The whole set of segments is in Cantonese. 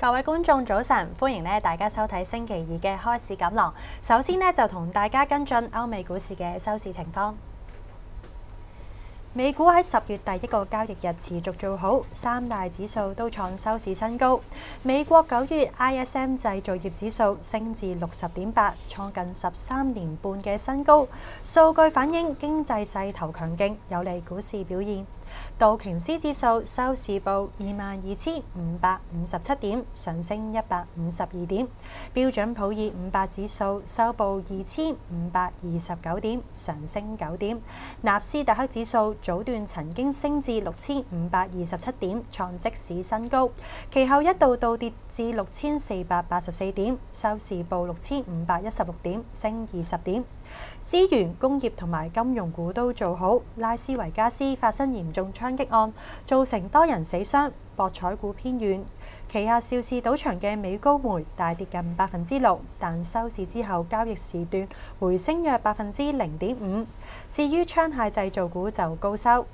各位觀眾早晨，歡迎大家收睇星期二嘅開市錦囊。首先就同大家跟進歐美股市嘅收市情況。美股喺10月第一個交易日持續做好，三大指數都創收市新高。美國9月 ISM 製造業指數升至60.8，創近13年半嘅新高。數據反映經濟勢頭強勁，有利股市表現。道瓊斯指數收市報22,557點，上升152點。標準普爾500指數收報2,529點，上升9點。納斯達克指數早段曾經升至6,527點，創即市新高，其後一度倒跌至6,484點，收市報6,516點，升20點。資源、工業同埋金融股都做好。拉斯維加斯發生嚴重槍擊案，造成多人死傷，博彩股偏軟。旗下邵氏賭場嘅美高梅大跌近6%，但收市之後交易時段回升約0.5%。至於槍械製造股就高收。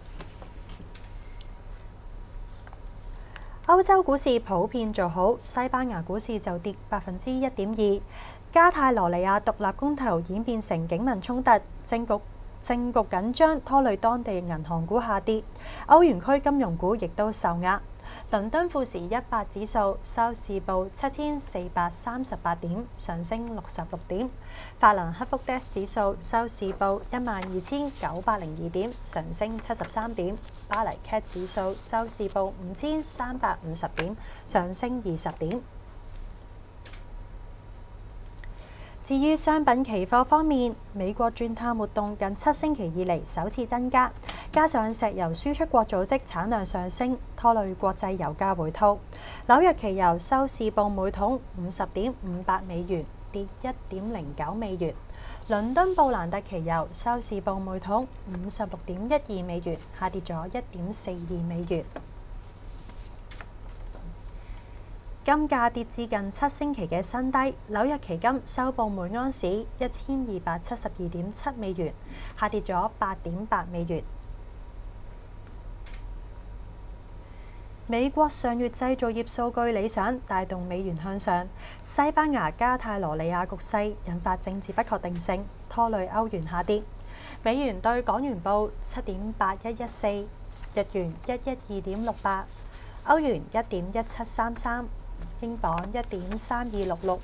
歐洲股市普遍做好，西班牙股市就跌1.2%。加泰羅尼亞獨立公投演變成警民衝突，政局緊張，拖累當地銀行股下跌。歐元區金融股亦都受壓。倫敦富時100指數收市報7,438點，上升66點。法蘭克福 DAX 指數收市報12,902點，上升73點。巴黎 CAC 指數收市報5,350點，上升20點。至於商品期貨方面，美國鑽探活動近7星期以嚟首次增加，加上石油輸出國組織產量上升，拖累國際油價回吐。紐約期油收市報每桶50.58美元，跌1.09美元。倫敦布蘭特期油收市報每桶56.12美元，下跌咗1.42美元。金價跌至近7星期嘅新低，紐約期金收報每盎司1272.7美元，下跌咗8.8美元。美國上月製造業數據理想，帶動美元向上。西班牙加泰羅尼亞局勢引發政治不確定性，拖累歐元下跌。美元對港元報7.8114，日元112.68，歐元1.1733。英鎊1.3266，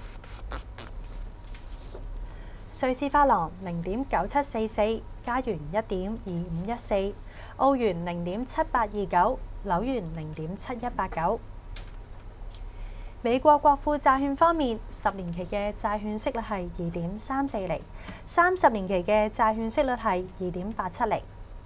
瑞士法郎0.9744，加元1.2514，澳元0.7829，紐元0.7189。美國國庫債券方面，10年期嘅債券息率係2.34厘，30年期嘅債券息率係2.87厘。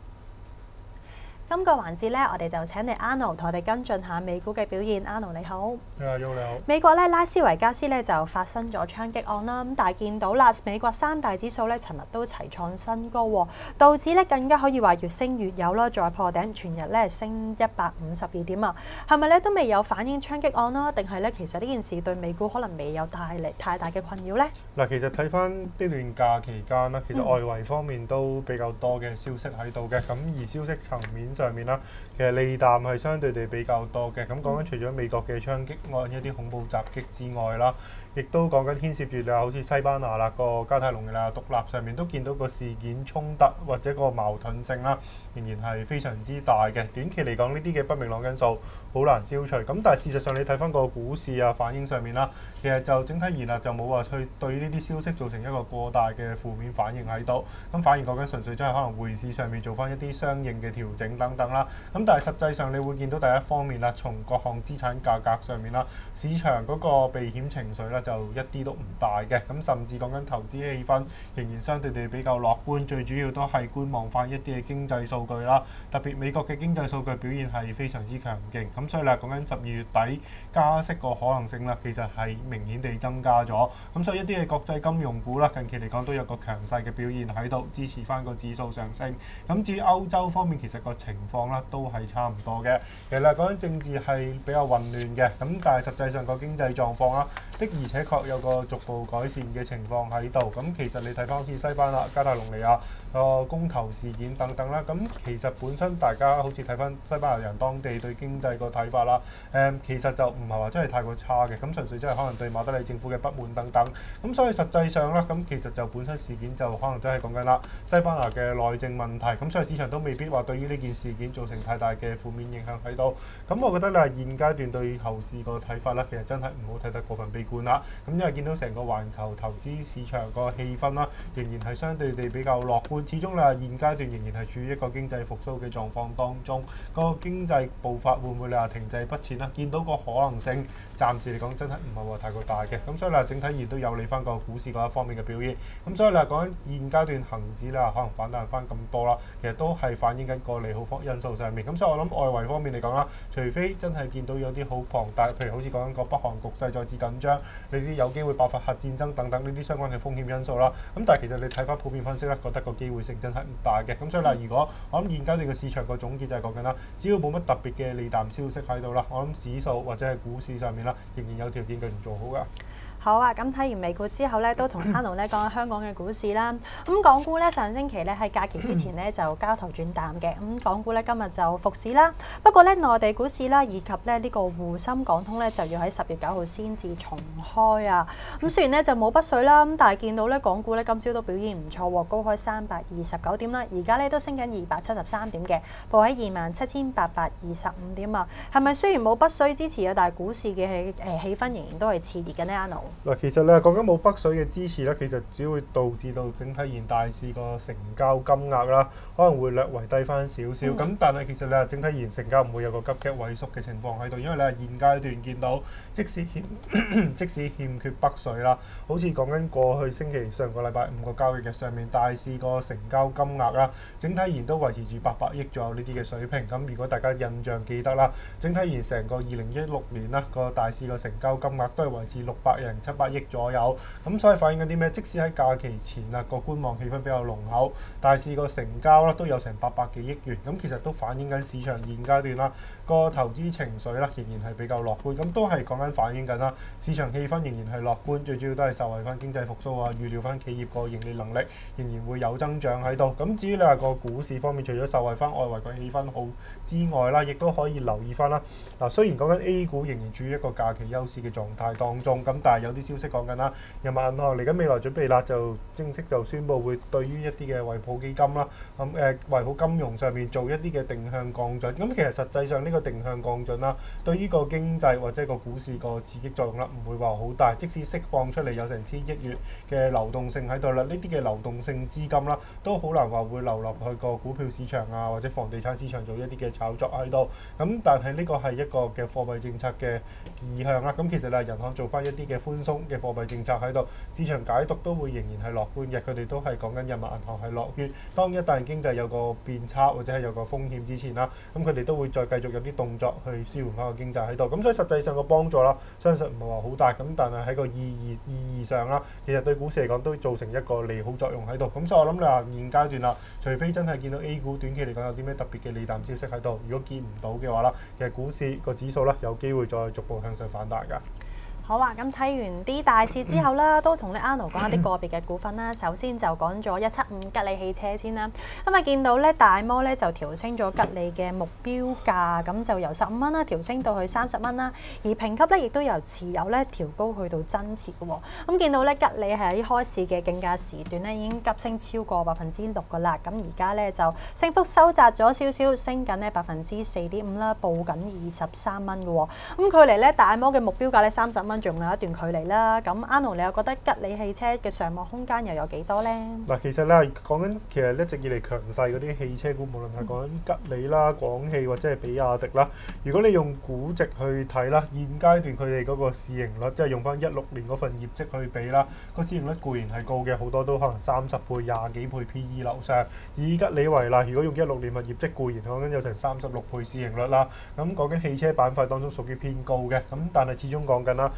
今個環節我哋就請嚟 Arnold 同我哋跟進下美股嘅表現。Arnold 你好， 你好。 美國拉斯維加斯就發生咗槍擊案啦，咁但係見到啦，美國三大指數尋日都齊創新高喎，道指更加可以話越升越有啦，再破頂，全日升152點啊，係咪都未有反映槍擊案啦？定係其實呢件事對美股可能未有帶嚟太大嘅困擾呢？ 嗱，其實睇翻呢段假期間啦，其實外圍方面都比較多嘅消息喺度嘅，咁而消息層面上面啦，其實利淡係相對地比較多嘅。咁講緊除咗美國嘅槍擊案、一啲恐怖襲擊之外啦，亦都講緊牽涉住好似西班牙啦個加泰隆尼亞獨立上面都見到個事件衝突或者個矛盾性啦，仍然係非常之大嘅。短期嚟講，呢啲嘅不明朗因素好難消除。咁但係事實上你睇翻個股市啊反應上面啦，其實就整體而言就冇話去對呢啲消息造成一個過大嘅負面反應喺度。咁反而講緊純粹真係可能匯市上面做翻一啲相應嘅調整等等啦。咁但係實際上你會見到第一方面啦，從各項資產價格上面啦，市場嗰個避險情緒咧就一啲都唔大嘅。咁甚至講緊投資氣氛仍然相對地比較樂觀，最主要都係觀望翻一啲嘅經濟數據啦。特別美國嘅經濟數據表現係非常之強勁，咁所以咧講緊12月底加息個可能性啦，其實係明顯地增加咗。咁所以一啲嘅國際金融股啦，近期嚟講都有個強勢嘅表現喺度，支持翻個指數上升。咁至於歐洲方面，其實個情況啦都係差唔多嘅。其實講緊政治係比較混亂嘅，咁但係實際上個經濟狀況啦，的而且確有個逐步改善嘅情況喺度。咁其實你睇翻好似西班牙、加泰隆尼亞個公投事件等等啦，咁其實本身大家好似睇翻西班牙人當地對經濟個睇法啦，其實就唔係話真係太過差嘅，咁純粹即係可能對馬德里政府嘅不滿等等。咁所以實際上啦，咁其實就本身事件就可能真係講緊啦西班牙嘅內政問題，咁所以市場都未必話對於呢件事件造成太大嘅負面影響喺度。咁我覺得你係現階段對後市個睇法咧，其實真係唔好睇得過分悲觀啦。咁因為見到成個環球投資市場個氣氛啦，仍然係相對地比較樂觀。始終你話現階段仍然係處於一個經濟復甦嘅狀況當中，個經濟步伐會唔會你話停滯不前啦？見到個可能性，暫時嚟講真係唔係話太過大嘅。咁所以你話整體而言都有利翻個股市嗰一方面嘅表現。咁所以你話講緊現階段恒指啦，可能反彈翻咁多啦，其實都係反映緊個利好方因素上面。咁所以我諗外圍方面嚟講啦，除非真係見到有啲好龐大，譬如好似講緊個北韓局勢再次緊張，呢啲有機會爆發核戰爭等等呢啲相關嘅風險因素啦。咁但係其實你睇翻普遍分析咧，覺得個機會性真係唔大嘅。咁所以嗱，如果我諗現階段嘅市場個總結就係講緊啦，只要冇乜特別嘅利淡消息喺度啦，我諗指數或者係股市上面啦，仍然有條件繼續做好㗎。 好啊，咁睇完美股之後咧，都同阿奴咧講下香港嘅股市啦。咁港股咧上星期咧喺假期之前咧就交投轉淡嘅，咁港股咧今日就復市啦。不過咧內地股市啦，以及咧呢個滬深港通咧就要喺10月9號先至重開啊。咁雖然咧就冇北水啦，咁但係見到咧港股咧今朝都表現唔錯喎，高開329點啦，而家咧都升緊273點嘅，報喺27,825點啊。係咪雖然冇北水支持啊，但係股市嘅氣氛仍然都係熾熱嘅呢？阿奴？ 嗱，其實咧講緊冇北水嘅支持咧，其實只會導致到整體現大市個成交金額啦，可能會略為低翻少少。咁但係其實咧整體現成交唔會有個急劇萎縮嘅情況喺度，因為你係現階段見到即使欠缺北水啦，好似講緊過去星期上個禮拜5個交易日上面，大市個成交金額啦，整體現都維持住800億左右呢啲嘅水平。咁如果大家印象記得啦，整體現成個2016年啦個大市個成交金額都係維持700億左右，咁所以反映緊啲咩？即使喺假期前啊，個觀望氣氛比較濃厚，大市個成交啦都有成800幾億元，咁其實都反映緊市場現階段啦個投資情緒啦仍然係比較樂觀，咁都係講緊反映緊啦市場氣氛仍然係樂觀，最主要都係受惠翻經濟復甦啊，預料翻企業個盈利能力仍然會有增長喺度。咁至於你話個股市方面，除咗受惠翻外圍個氣氛好之外啦，亦都可以留意翻啦。嗱，雖然講緊 A 股仍然處於一個假期休市嘅狀態當中，咁但係有啲消息講緊啦，人民銀行嚟緊未來準備啦，就正式就宣布會對於一啲嘅惠普基金啦，惠普金融上面做一啲嘅定向降準。咁其實實際上呢個定向降準啦，對於個經濟或者個股市個刺激作用啦，唔會話好大。即使釋放出嚟有成1000億元嘅流動性喺度啦，呢啲嘅流動性資金啦，都好難話會流落去個股票市場啊，或者房地產市場做一啲嘅炒作喺度。咁但係呢個係一個嘅貨幣政策嘅意向啦。咁其實咧，銀行做翻一啲嘅寬鬆嘅貨幣政策喺度，市場解讀都會仍然係樂觀嘅。佢哋都係講緊人民銀行係樂觀，當一旦經濟有個變差或者係有個風險之前啦，咁佢哋都會再繼續有啲動作去舒緩翻個經濟喺度。咁所以實際上個幫助啦，相信唔係話好大。咁但係喺個意義上啦，其實對股市嚟講都造成一個利好作用喺度。咁所以我諗你話現階段啦，除非真係見到 A 股短期嚟講有啲咩特別嘅利淡消息喺度，如果見唔到嘅話啦，其實股市個指數啦有機會再逐步向上反彈㗎。 好啊，咁睇完啲大市之後啦，都同你阿奴講一啲個別嘅股份啦。首先就講咗175吉利汽車先啦。咁啊見到咧大摩咧就調升咗吉利嘅目標價，咁就由15蚊啦調升到去30蚊啦。而評級咧亦都由持有咧調高去到增持嘅喎。咁見到咧吉利喺開市嘅競價時段咧已經急升超過6%㗎啦。咁而家咧就升幅收窄咗少少，升緊咧4.5%啦，報緊23蚊嘅喎。咁距離咧大摩嘅目標價咧30蚊仲有一段距離啦。咁阿奴你又覺得吉利汽車嘅上望空間又有幾多呢？ 嗱，其實咧講緊其實一直以嚟強勢嗰啲汽車股，無論係講緊吉利啦、廣汽或者係比亞迪啦，如果你用估值去睇啦，現階段佢哋嗰個市盈率，即係用翻16年嗰份業績去比啦，個市盈率固然係高嘅，好多都可能30倍、20幾倍 PE 樓上。以吉利為例，如果用16年份業績，固然講緊有成36倍市盈率啦。咁講緊汽車板塊當中屬於偏高嘅，咁但係始終講緊啦。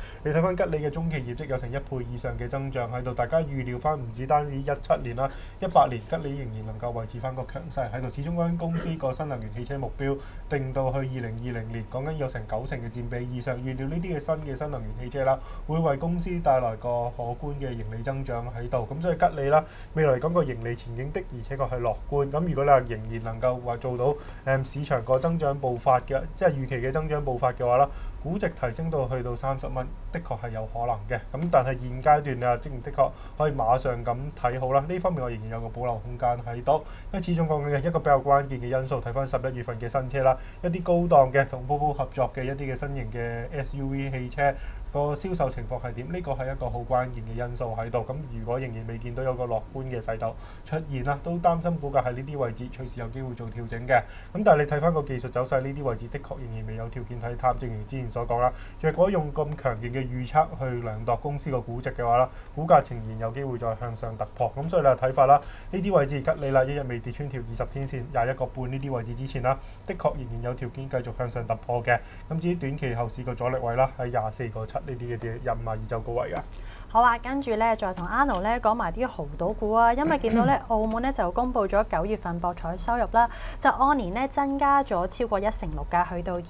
你睇翻吉利嘅中期業績有成1倍以上嘅增長喺度，大家預料翻唔止單止17年啦，18年吉利仍然能夠維持翻個強勢喺度。始終嗰間公司個新能源汽車目標定到去2020年，講緊有成90%嘅佔比以上。預料呢啲嘅新能源汽車啦，會為公司帶來個可觀嘅盈利增長喺度。咁所以吉利啦，未來嚟講個盈利前景的而且確係樂觀。咁如果你話仍然能夠話做到市場個增長步伐嘅，即係預期嘅增長步伐嘅話啦，估值提升到去到30蚊，的確係有可能嘅。咁但係現階段啊，的確可以馬上咁睇好啦。呢方面我仍然有個保留空間喺度，因為始終講緊嘅一個比較關鍵嘅因素，睇翻11月份嘅新車啦，一啲高檔嘅同寶寶合作嘅一啲嘅新型嘅 SUV 汽車個銷售情況係點？呢個係一個好關鍵嘅因素喺度。咁如果仍然未見到有個樂觀嘅勢頭出現啦，都擔心股價喺呢啲位置隨時有機會做調整嘅。咁但係你睇翻個技術走勢，呢啲位置的確仍然未有條件睇淡。正如之前所講啦，若果用咁強勁嘅預測去量度公司個估值嘅話啦，股價仍然有機會再向上突破。咁所以你睇法啦，呢啲位置吉利啦，一日未跌穿條20天線21個半呢啲位置之前啦，的確仍然有條件繼續向上突破嘅。咁至於短期後市個阻力位啦，喺24個7呢啲嘅嘢52周高位㗎。 好啊，跟住咧再同 Arnold 咧講埋啲豪賭股啊，因為見到咧澳門咧就公布咗9月份博彩收入啦，就按年咧增加咗超過1成6㗎，去到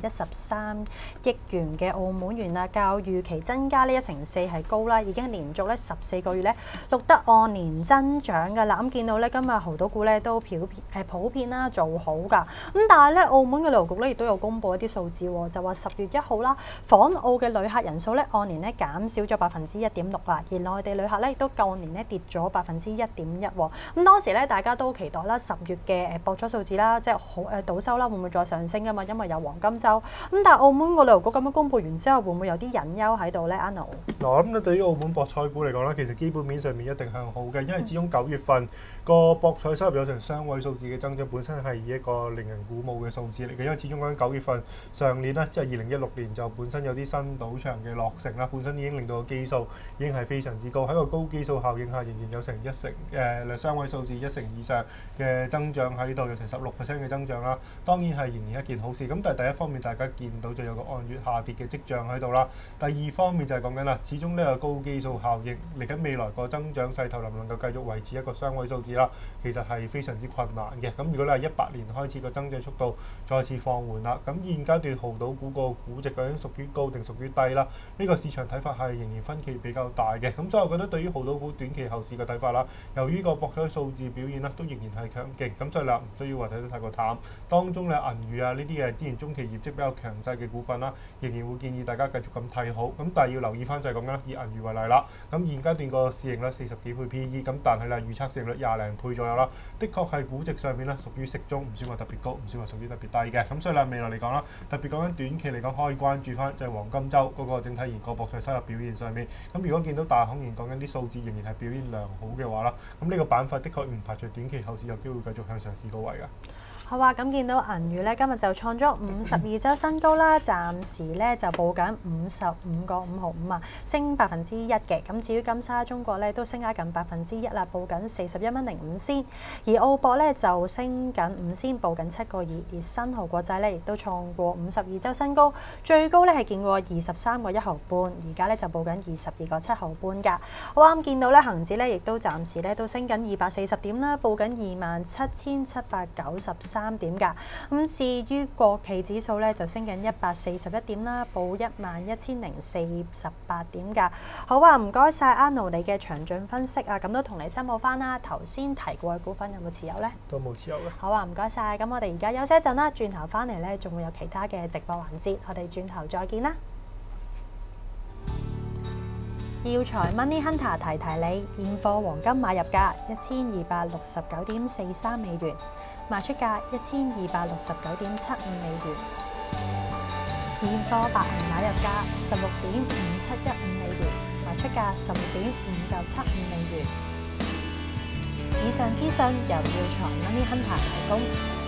213億元嘅澳門元啦，較預期增加呢1成4係高啦，已經連續咧14個月咧錄得按年增長㗎啦。咁見到咧今日豪賭股咧都普遍啦做好㗎，咁但係咧澳門嘅旅遊局咧亦都有公布一啲數字喎，就話10月1號啦，訪澳嘅旅客人數咧按年咧減少咗1.6%啦，而內地旅客咧亦都舊年咧跌咗1.1%喎。咁當時咧大家都期待啦10月嘅博彩數字啦，即係好賭收啦，會唔會再上升㗎嘛？因為有黃金週。咁但係澳門個旅遊局咁樣公佈完之後，會唔會有啲隱憂喺度咧 ？Arnold？ 嗱，咁咧對於澳門博彩股嚟講咧，其實基本面上面一定向好嘅，因為始終9月份個博彩收入有成雙位數字嘅增長，本身係一個令人鼓舞嘅數字嚟嘅。因為始終講緊9月份上年咧，即係2016年就本身有啲新賭場嘅落成啦，本身已經令到個基數已經係非常之高，喺個高基數效應下，仍然有成雙位數字1成以上嘅增長喺度，有成16% 嘅增長啦。當然係仍然一件好事。咁但係第一方面，大家見到就有個按月下跌嘅跡象喺度啦。第二方面就係講緊啦，始終呢個高基數效應嚟緊未來個增長勢頭能唔能夠繼續維持一個雙位數字啦，其實係非常之困難嘅。咁如果你係18年開始個增長速度再次放緩啦，咁現階段豪賭股個估值究竟屬於高定屬於低啦？呢個市場睇法係仍然分歧比較大嘅。咁所以我覺得對於豪賭股短期後市嘅睇法啦，由於個博彩數字表現啦都仍然係強勁，咁所以你唔需要話睇得太過淡。當中咧銀娛啊呢啲嘅之前中期業績比較強勢嘅股份啦，仍然會建議大家繼續咁睇好。咁但係要留意翻就係講緊以銀娛為例啦，咁現階段個市盈率40幾倍 PE，咁但係咧預測市盈率20零倍左右啦，的確係估值上面咧屬於適中，唔算話特別高，唔算話屬於特別低嘅。咁所以咧未來嚟講啦，特別講緊短期嚟講可以關注翻就係黃金週嗰個整體研個博彩收入表現上面。咁如果見到大行言講緊啲數字仍然係表現良好嘅話啦，咁呢個板塊的確唔排除短期後市有機會繼續向上試高位㗎。 好啊，咁見到銀娛咧今日就創咗52週新高啦，暫時咧就報緊55個5毫5啊，升1%嘅。咁至於金沙中國咧都升咗近1%啦，報緊41蚊05仙。而澳博咧就升緊5仙，報緊7個2。而新濠國際咧亦都創過52週新高，最高咧係見過23個1毫半，而家咧就報緊22個7毫半㗎。好啱見到咧恆指咧亦都暫時咧都升緊240點啦，報緊27,793點㗎。咁至於國企指數咧就升緊141點啦，報11,048點㗎。好啊，唔該晒 Arnold 你嘅詳盡分析啊，咁都同你申報翻啦。頭先提過嘅股份有冇持有呢？ 都冇持有嘅。 好啊，唔該晒。咁我哋而家休息一陣啦，轉頭翻嚟咧仲會有其他嘅直播環節，我哋轉頭再見啦。耀才 Money Hunter 提提你，現貨黃金買入價1269.43美元，賣出價1269.75美元。現貨白銀買入價16.5715美元，賣出價16.5975美元。以上資訊由耀才 Money Hunter 提供。